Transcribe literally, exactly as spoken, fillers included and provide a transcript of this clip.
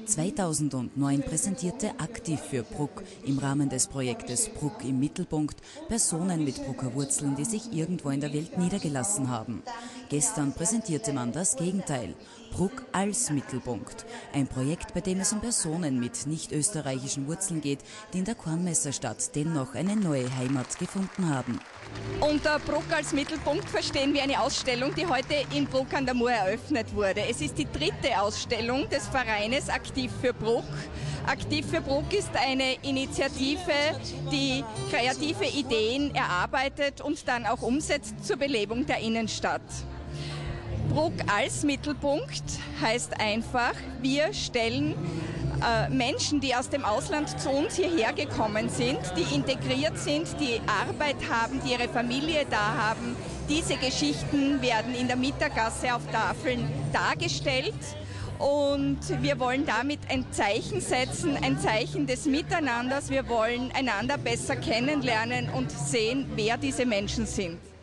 zweitausendneun präsentierte Aktiv für Bruck im Rahmen des Projektes Bruck im Mittelpunkt Personen mit Brucker Wurzeln, die sich irgendwo in der Welt niedergelassen haben. Gestern präsentierte man das Gegenteil. Bruck als Mittelpunkt. Ein Projekt, bei dem es um Personen mit nicht österreichischen Wurzeln geht, die in der Kornmesserstadt dennoch eine neue Heimat gefunden haben. Unter Bruck als Mittelpunkt verstehen wir eine Ausstellung, die heute in Bruck an der Mur eröffnet wurde. Es ist die dritte Ausstellung des Vereines Aktiv für Bruck. Aktiv für Bruck ist eine Initiative, die kreative Ideen erarbeitet und dann auch umsetzt zur Belebung der Innenstadt. Bruck als Mittelpunkt heißt einfach, wir stellen äh, Menschen, die aus dem Ausland zu uns hierher gekommen sind, die integriert sind, die Arbeit haben, die ihre Familie da haben. Diese Geschichten werden in der Mittergasse auf Tafeln dargestellt. Und wir wollen damit ein Zeichen setzen, ein Zeichen des Miteinanders. Wir wollen einander besser kennenlernen und sehen, wer diese Menschen sind.